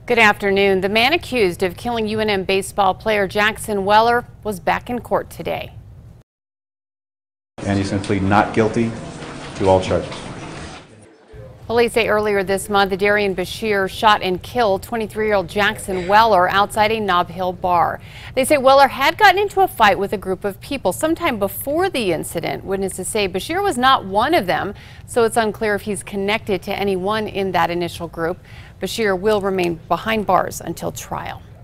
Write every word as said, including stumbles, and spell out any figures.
Good afternoon. The man accused of killing U N M baseball player Jackson Weller was back in court today. And he's going to plead not guilty to all charges. Police say earlier this month, Darian Bashir shot and killed twenty-three-year-old Jackson Weller outside a Nob Hill bar. They say Weller had gotten into a fight with a group of people sometime before the incident. Witnesses say Bashir was not one of them, so it's unclear if he's connected to anyone in that initial group. Bashir will remain behind bars until trial.